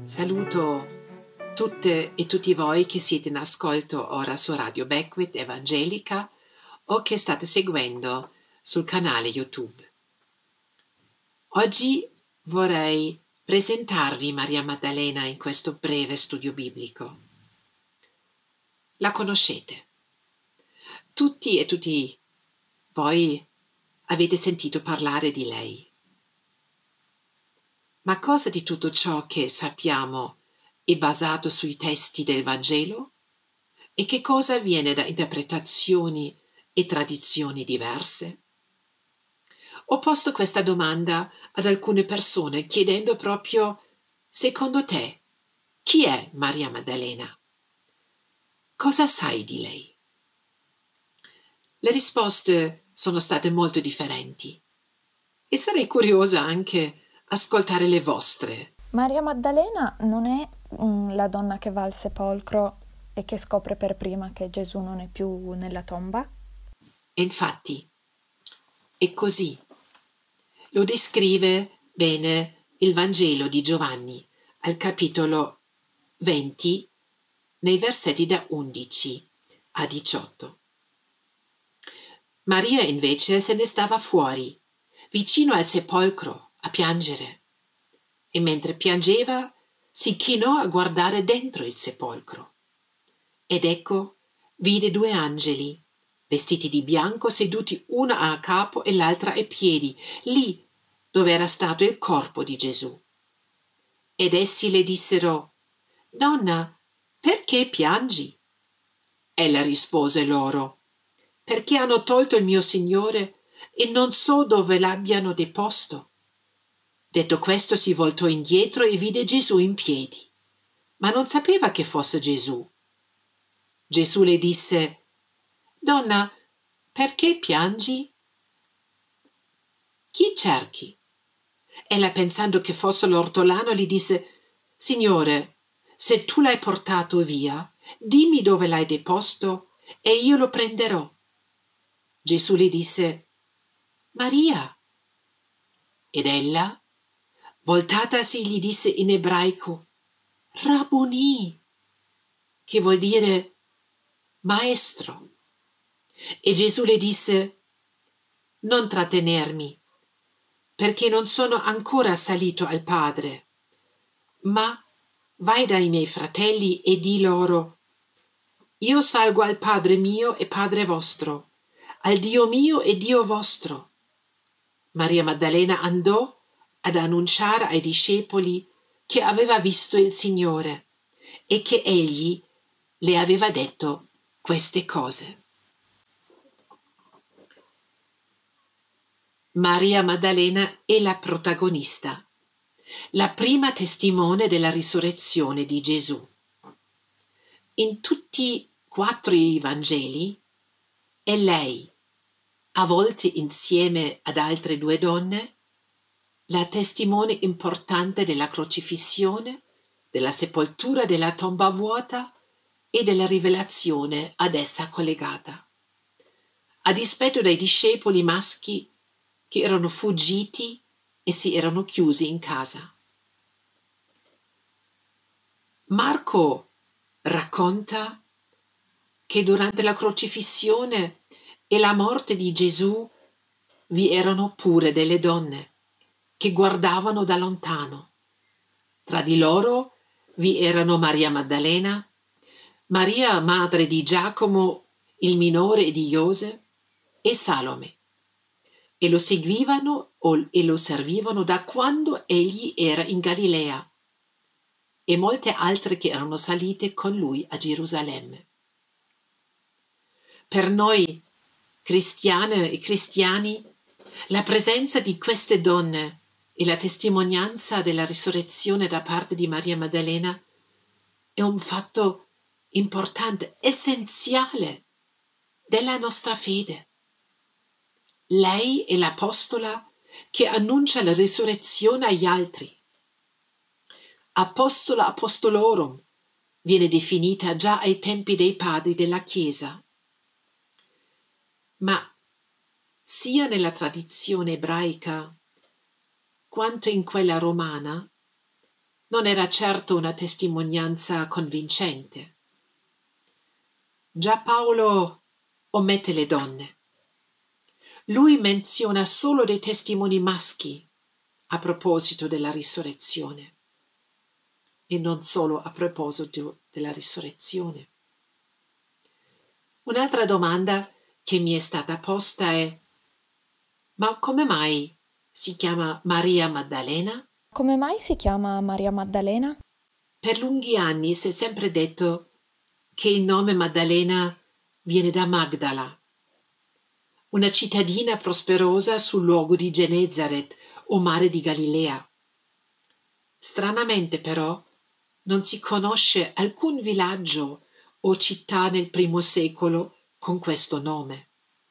Saluto tutte e tutti voi che siete in ascolto ora su Radio Beckwith Evangelica o che state seguendo sul canale YouTube. Oggi vorrei presentarvi Maria Maddalena in questo breve studio biblico. La conoscete. Tutti voi avete sentito parlare di lei. Ma cosa di tutto ciò che sappiamo è basato sui testi del Vangelo? E che cosa viene da interpretazioni e tradizioni diverse? Ho posto questa domanda ad alcune persone chiedendo proprio, secondo te, chi è Maria Maddalena? Cosa sai di lei? Le risposte sono state molto differenti e sarei curiosa anche ascoltare le vostre. Maria Maddalena non è la donna che va al sepolcro e che scopre per prima che Gesù non è più nella tomba? E infatti è così. Lo descrive bene il Vangelo di Giovanni al capitolo 20 nei versetti da 11 a 18. Maria invece se ne stava fuori, vicino al sepolcro, a piangere. E mentre piangeva si chinò a guardare dentro il sepolcro. Ed ecco, vide due angeli, vestiti di bianco, seduti una a capo e l'altra ai piedi, lì dove era stato il corpo di Gesù. Ed essi le dissero: «Donna, perché piangi?» Ella rispose loro: «Perché hanno tolto il mio Signore e non so dove l'abbiano deposto». Detto questo si voltò indietro e vide Gesù in piedi, ma non sapeva che fosse Gesù. Gesù le disse: «Donna, perché piangi? Chi cerchi?» Ella, pensando che fosse l'ortolano, gli disse: «Signore, se tu l'hai portato via, dimmi dove l'hai deposto e io lo prenderò». Gesù le disse: «Maria». Ed ella, voltatasi, gli disse in ebraico: «Rabboni», che vuol dire maestro. E Gesù le disse: «Non trattenermi, perché non sono ancora salito al Padre, ma vai dai miei fratelli e di loro: io salgo al Padre mio e Padre vostro, al Dio mio e Dio vostro». Maria Maddalena andò ad annunciare ai discepoli che aveva visto il Signore e che egli le aveva detto queste cose. Maria Maddalena è la protagonista, la prima testimone della risurrezione di Gesù. In tutti e 4 i Vangeli è lei, a volte insieme ad altre 2 donne, la testimone importante della crocifissione, della sepoltura, della tomba vuota e della rivelazione ad essa collegata. A dispetto dei discepoli maschi che erano fuggiti e si erano chiusi in casa. Marco racconta che durante la crocifissione e la morte di Gesù vi erano pure delle donne che guardavano da lontano. Tra di loro vi erano Maria Maddalena, Maria madre di Giacomo il minore e di Iose, e Salome, e lo seguivano e lo servivano da quando egli era in Galilea, e molte altre che erano salite con lui a Gerusalemme. Per noi, cristiane e cristiani, la presenza di queste donne e la testimonianza della risurrezione da parte di Maria Maddalena è un fatto importante, essenziale della nostra fede. Lei è l'apostola che annuncia la risurrezione agli altri. Apostola apostolorum viene definita già ai tempi dei padri della Chiesa. Ma sia nella tradizione ebraica quanto in quella romana, non era certo una testimonianza convincente. Già Paolo omette le donne. Lui menziona solo dei testimoni maschi a proposito della risurrezione, e non solo a proposito della risurrezione. Un'altra domanda che mi è stata posta è: ma come mai si chiama Maria Maddalena? Come mai si chiama Maria Maddalena? Per lunghi anni si è sempre detto che il nome Maddalena viene da Magdala, una cittadina prosperosa sul luogo di Genesaret o mare di Galilea. Stranamente però non si conosce alcun villaggio o città nel primo secolo con questo nome.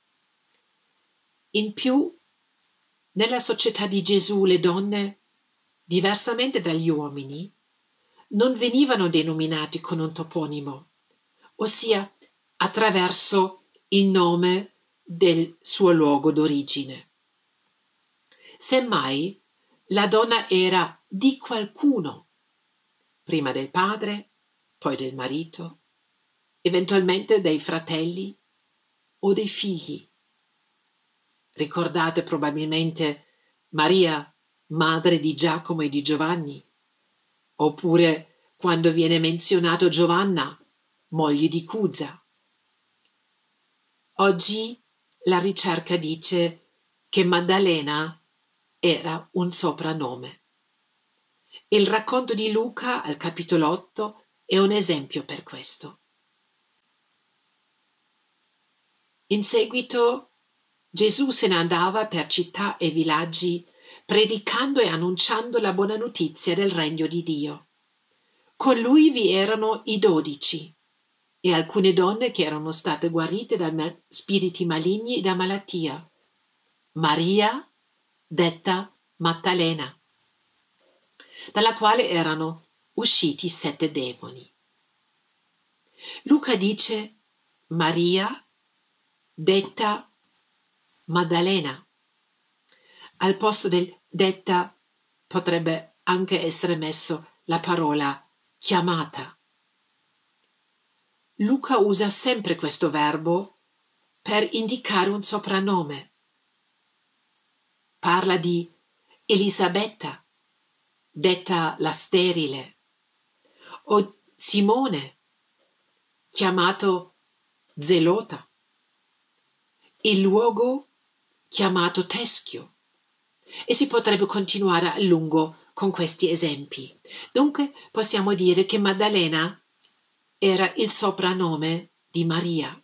In più, nella società di Gesù le donne, diversamente dagli uomini, non venivano denominati con un toponimo, ossia attraverso il nome del suo luogo d'origine. Semmai, la donna era di qualcuno, prima del padre, poi del marito, eventualmente dei fratelli o dei figli. Ricordate probabilmente Maria, madre di Giacomo e di Giovanni, oppure quando viene menzionato Giovanna, moglie di Cuza. Oggi la ricerca dice che Maddalena era un soprannome. Il racconto di Luca al capitolo 8 è un esempio per questo. In seguito Gesù se ne andava per città e villaggi, predicando e annunciando la buona notizia del regno di Dio. Con lui vi erano i 12 e alcune donne che erano state guarite da spiriti maligni e da malattia. Maria, detta Maddalena, dalla quale erano usciti 7 demoni. Luca dice Maria, detta Maddalena. Al posto del detta potrebbe anche essere messo la parola chiamata. Luca usa sempre questo verbo per indicare un soprannome. Parla di Elisabetta, detta la sterile, o Simone, chiamato Zelota, il luogo chiamato Teschio, e si potrebbe continuare a lungo con questi esempi. Dunque possiamo dire che Maddalena era il soprannome di Maria.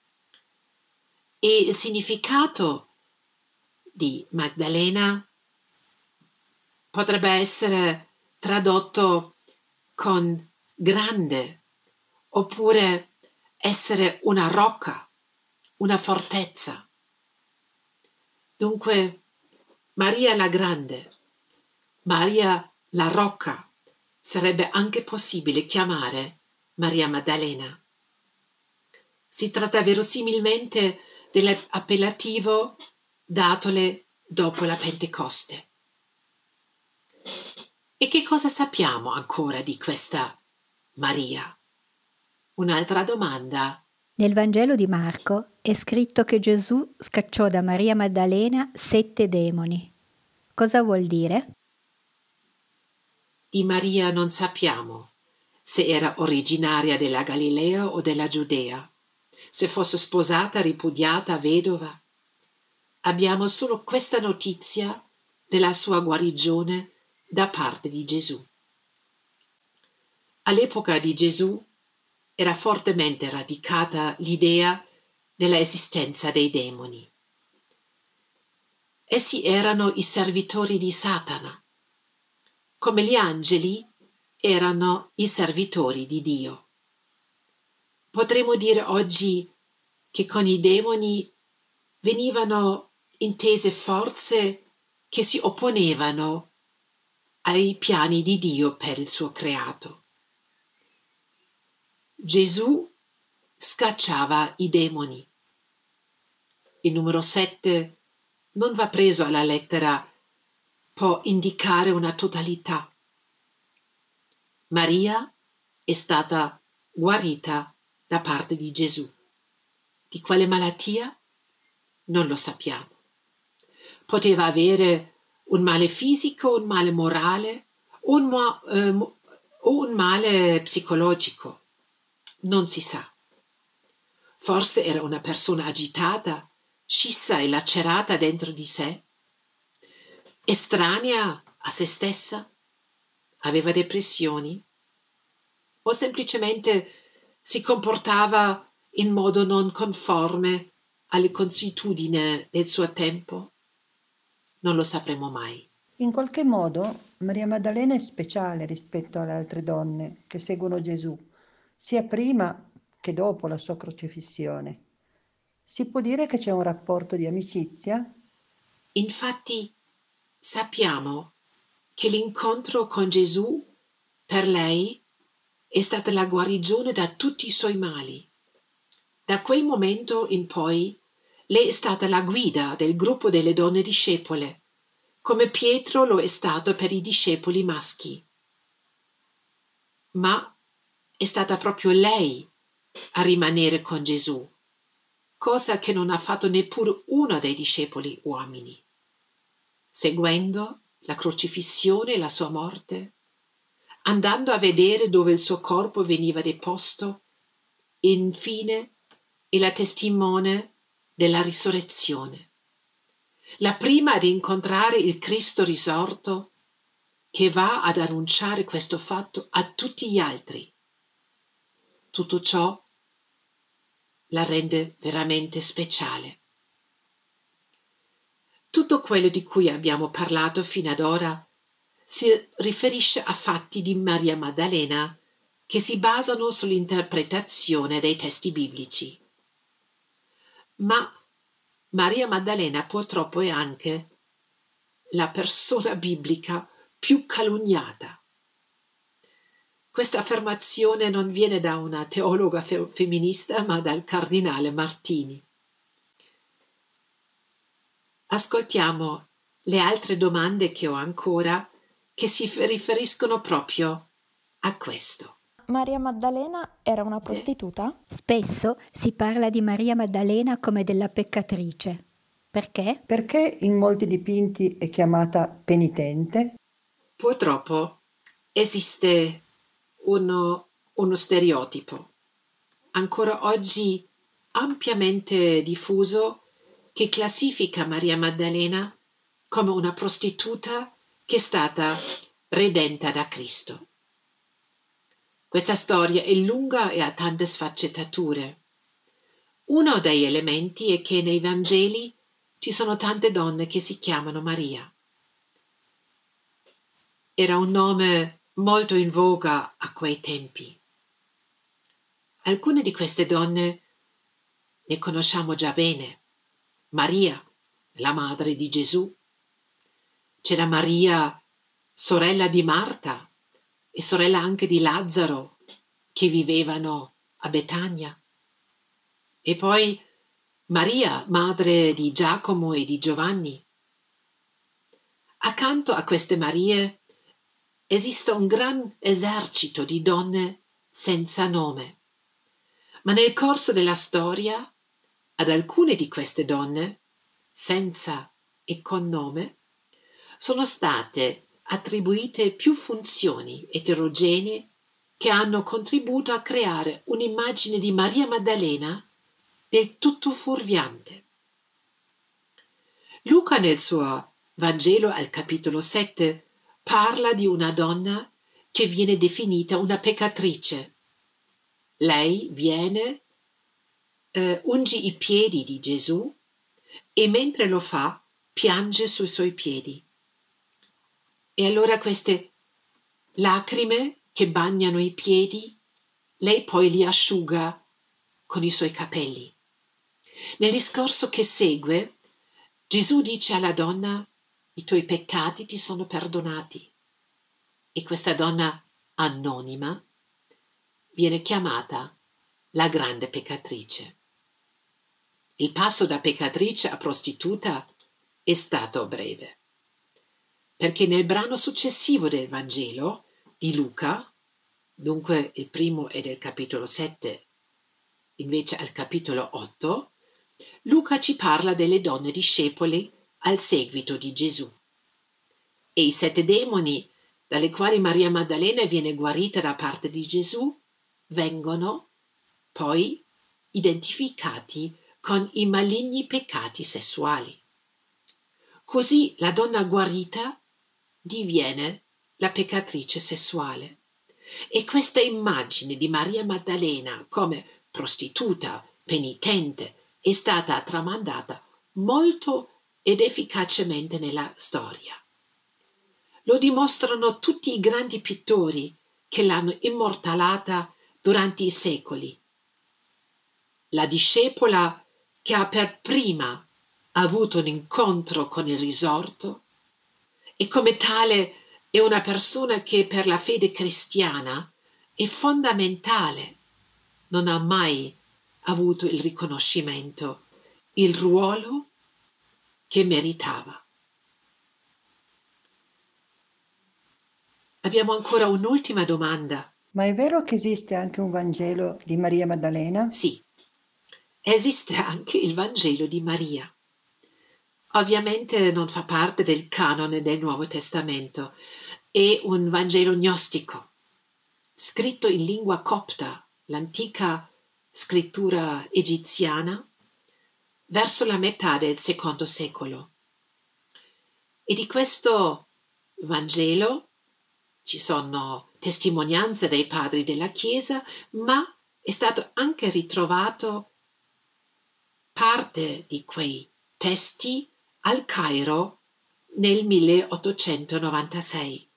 E il significato di Maddalena potrebbe essere tradotto con grande, oppure essere una rocca, una fortezza. Dunque, Maria la Grande, Maria la Rocca, sarebbe anche possibile chiamare Maria Maddalena. Si tratta verosimilmente dell'appellativo datole dopo la Pentecoste. E che cosa sappiamo ancora di questa Maria? Un'altra domanda. Nel Vangelo di Marco è scritto che Gesù scacciò da Maria Maddalena 7 demoni. Cosa vuol dire? Di Maria non sappiamo se era originaria della Galilea o della Giudea, se fosse sposata, ripudiata, vedova. Abbiamo solo questa notizia della sua guarigione da parte di Gesù. All'epoca di Gesù era fortemente radicata l'idea della esistenza dei demoni. Essi erano i servitori di Satana, come gli angeli erano i servitori di Dio. Potremmo dire oggi che con i demoni venivano intese forze che si opponevano ai piani di Dio per il suo creato. Gesù scacciava i demoni. Il numero 7 non va preso alla lettera, può indicare una totalità. Maria è stata guarita da parte di Gesù. Di quale malattia? Non lo sappiamo. Poteva avere un male fisico, un male morale o un male psicologico. Non si sa. Forse era una persona agitata, scissa e lacerata dentro di sé, estranea a se stessa, aveva depressioni o semplicemente si comportava in modo non conforme alle consuetudini del suo tempo. Non lo sapremo mai. In qualche modo Maria Maddalena è speciale rispetto alle altre donne che seguono Gesù, sia prima che dopo la sua crocifissione. Si può dire che c'è un rapporto di amicizia? Infatti sappiamo che l'incontro con Gesù per lei è stata la guarigione da tutti i suoi mali. Da quel momento in poi lei è stata la guida del gruppo delle donne discepole, come Pietro lo è stato per i discepoli maschi. Ma è stata proprio lei a rimanere con Gesù, cosa che non ha fatto neppure uno dei discepoli uomini. Seguendo la crocifissione e la sua morte, andando a vedere dove il suo corpo veniva deposto, e infine è la testimone della risurrezione. La prima ad incontrare il Cristo risorto, che va ad annunciare questo fatto a tutti gli altri. Tutto ciò la rende veramente speciale. Tutto quello di cui abbiamo parlato fino ad ora si riferisce a fatti di Maria Maddalena che si basano sull'interpretazione dei testi biblici. Ma Maria Maddalena purtroppo è anche la persona biblica più calunniata. Questa affermazione non viene da una teologa femminista, ma dal cardinale Martini. Ascoltiamo le altre domande che ho ancora, che si riferiscono proprio a questo. Maria Maddalena era una prostituta? Spesso si parla di Maria Maddalena come della peccatrice. Perché? Perché in molti dipinti è chiamata penitente? Purtroppo esiste uno stereotipo, ancora oggi ampiamente diffuso, che classifica Maria Maddalena come una prostituta che è stata redenta da Cristo. Questa storia è lunga e ha tante sfaccettature. Uno degli elementi è che nei Vangeli ci sono tante donne che si chiamano Maria. Era un nome molto in voga a quei tempi. Alcune di queste donne ne conosciamo già bene. Maria, la madre di Gesù. C'era Maria, sorella di Marta e sorella anche di Lazzaro, che vivevano a Betania. E poi Maria, madre di Giacomo e di Giovanni. Accanto a queste Marie esiste un gran esercito di donne senza nome. Ma nel corso della storia, ad alcune di queste donne, senza e con nome, sono state attribuite più funzioni eterogenee che hanno contribuito a creare un'immagine di Maria Maddalena del tutto fuorviante. Luca nel suo Vangelo al capitolo 7 parla di una donna che viene definita una peccatrice. Lei viene, ungi i piedi di Gesù e mentre lo fa piange sui suoi piedi. E allora queste lacrime che bagnano i piedi, lei poi li asciuga con i suoi capelli. Nel discorso che segue, Gesù dice alla donna: i tuoi peccati ti sono perdonati. E questa donna anonima viene chiamata la grande peccatrice. Il passo da peccatrice a prostituta è stato breve, perché nel brano successivo del Vangelo di Luca, Dunque il primo è del capitolo 7, invece al capitolo 8 Luca ci parla delle donne discepoli al seguito di Gesù. E i 7 demoni, dalle quali Maria Maddalena viene guarita da parte di Gesù, vengono poi identificati con i maligni peccati sessuali. Così la donna guarita diviene la peccatrice sessuale. E questa immagine di Maria Maddalena come prostituta, penitente, è stata tramandata molto ed efficacemente nella storia. Lo dimostrano tutti i grandi pittori che l'hanno immortalata durante i secoli. La discepola che ha per prima avuto un incontro con il risorto e come tale è una persona che per la fede cristiana è fondamentale, non ha mai avuto il riconoscimento, il ruolo che meritava. Abbiamo ancora un'ultima domanda. Ma è vero che esiste anche un Vangelo di Maria Maddalena? Sì, esiste anche il Vangelo di Maria. Ovviamente non fa parte del canone del Nuovo Testamento, è un Vangelo gnostico, scritto in lingua copta, l'antica scrittura egiziana, verso la metà del secondo secolo. E di questo Vangelo ci sono testimonianze dei padri della Chiesa, ma è stato anche ritrovato parte di quei testi al Cairo nel 1896.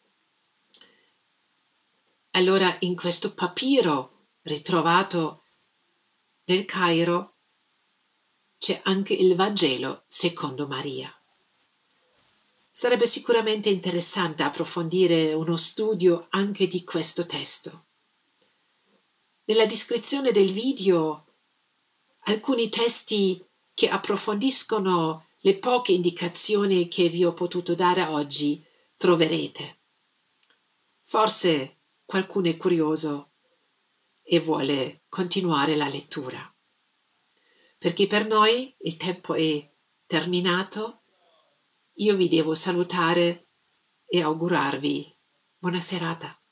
Allora in questo papiro ritrovato nel Cairo c'è anche il Vangelo secondo Maria. Sarebbe sicuramente interessante approfondire uno studio anche di questo testo. Nella descrizione del video alcuni testi che approfondiscono le poche indicazioni che vi ho potuto dare oggi troverete. Forse qualcuno è curioso e vuole continuare la lettura. Perché per noi il tempo è terminato, io vi devo salutare e augurarvi buona serata.